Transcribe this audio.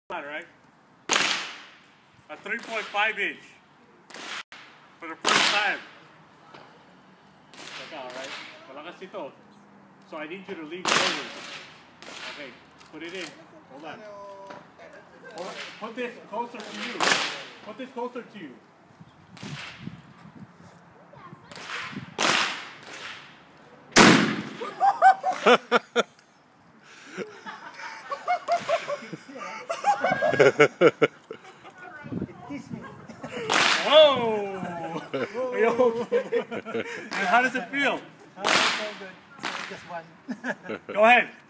Right? A 3.5 inch for the first time. Teka, alright? Malakas ito. So I need you to lean forward. Okay, put it in. Hold on. Put this closer to you. Put this closer to you. Whoa! Are you okay? And how does it feel? Oh, so good. Just one. Go ahead.